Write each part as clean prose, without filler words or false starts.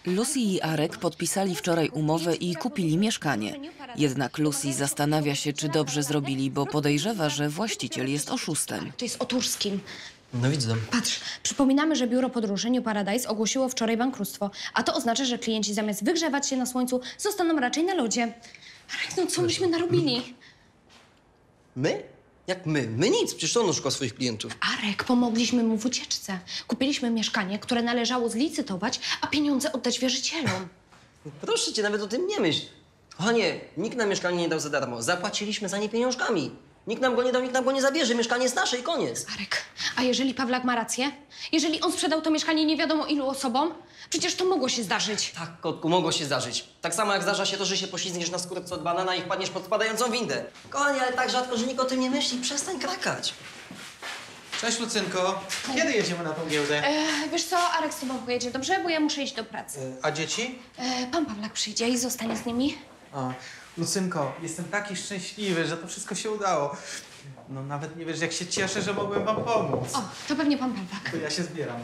Lucy i Arek podpisali wczoraj umowę i kupili mieszkanie. Jednak Lucy zastanawia się, czy dobrze zrobili, bo podejrzewa, że właściciel jest oszustem. To jest o Turskim. No widzę. Patrz, przypominamy, że biuro podróży New Paradise ogłosiło wczoraj bankructwo, a to oznacza, że klienci zamiast wygrzewać się na słońcu, zostaną raczej na lodzie. Arek, no co myśmy narobili? My? Jak my? My nic, przecież on oszuka swoich klientów. Arek, pomogliśmy mu w ucieczce. Kupiliśmy mieszkanie, które należało zlicytować, a pieniądze oddać wierzycielom. Proszę cię, nawet o tym nie myśl. Kochanie, nikt nam mieszkanie nie dał za darmo. Zapłaciliśmy za nie pieniążkami. Nikt nam go nie dał, nikt nam go nie zabierze. Mieszkanie jest nasze i koniec. Arek, a jeżeli Pawlak ma rację? Jeżeli on sprzedał to mieszkanie nie wiadomo ilu osobom? Przecież to mogło się zdarzyć. Tak, kotku, mogło się zdarzyć. Tak samo jak zdarza się to, że się poślizgniesz na skórce od banana i wpadniesz pod spadającą windę. Kochanie, ale tak rzadko, że nikt o tym nie myśli. Przestań krakać. Cześć, Lucynko. Kiedy jedziemy na tą giełdę? Wiesz co, Arek z tobą pojedzie, dobrze? Bo ja muszę iść do pracy. A dzieci? Pan Pawlak przyjdzie i zostanie z nimi. O, Lucynko, jestem taki szczęśliwy, że to wszystko się udało. No nawet nie wiesz, jak się cieszę, że mogłem wam pomóc. O, to pewnie pan Pawlak. To ja się zbieram.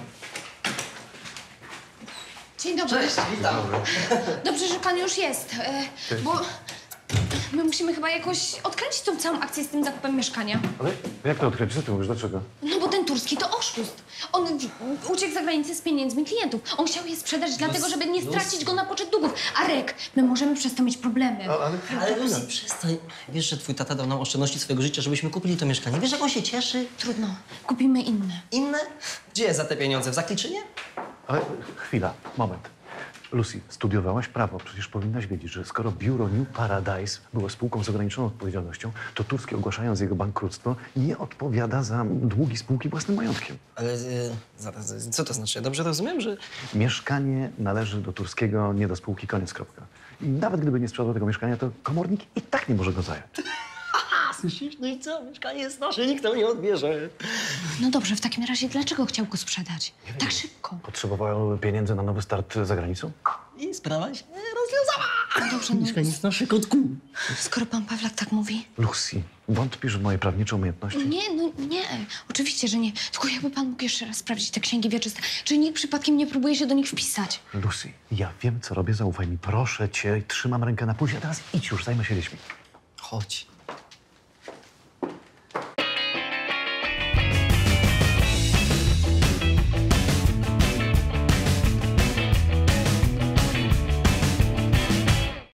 Dzień dobry. Cześć, witam. Dobrze, że pan już jest, bo my musimy chyba jakoś odkręcić tą całą akcję z tym zakupem mieszkania. Ale jak to odkręcić? Co ty mówisz? Dlaczego? No bo ten Turski to oszust. On uciekł za granicę z pieniędzmi klientów. On chciał je sprzedać dlatego, żeby nie stracić go na poczet długów. Arek, my możemy przez to mieć problemy. Ale Lucy, przestań. Wiesz, że twój tata dał nam oszczędności swojego życia, żebyśmy kupili to mieszkanie. Wiesz, jak on się cieszy? Trudno, kupimy inne. Inne? Gdzie jest za te pieniądze? W Zakliczynie? Ale chwila, moment. Lucy, studiowałaś prawo. Przecież powinnaś wiedzieć, że skoro biuro New Paradise było spółką z ograniczoną odpowiedzialnością, to Turski, ogłaszając jego bankructwo, nie odpowiada za długi spółki własnym majątkiem. Ale zaraz, co to znaczy? Ja dobrze rozumiem, że... Mieszkanie należy do Turskiego, nie do spółki, koniec, kropka. I nawet gdyby nie sprzedał tego mieszkania, to komornik i tak nie może go zająć. Słyszysz? No i co? Mieszkanie jest nasze, nikt nam nie odbierze. No dobrze, w takim razie dlaczego chciał go sprzedać? Tak szybko. Potrzebował pieniędzy na nowy start za granicą? I sprawa się rozwiązała. No dobrze, no, Mieszkanie jest nasze, kotku. skoro pan Pawlak tak mówi. Lucy, wątpisz w moje prawnicze umiejętności? Nie, oczywiście, że nie. Tylko jakby pan mógł jeszcze raz sprawdzić te księgi wieczyste. Czy nikt przypadkiem nie próbuje się do nich wpisać? Lucy, ja wiem, co robię, zaufaj mi. Proszę cię, trzymam rękę na pulsie, a teraz idź już, zajmę się dziećmi. Chodź.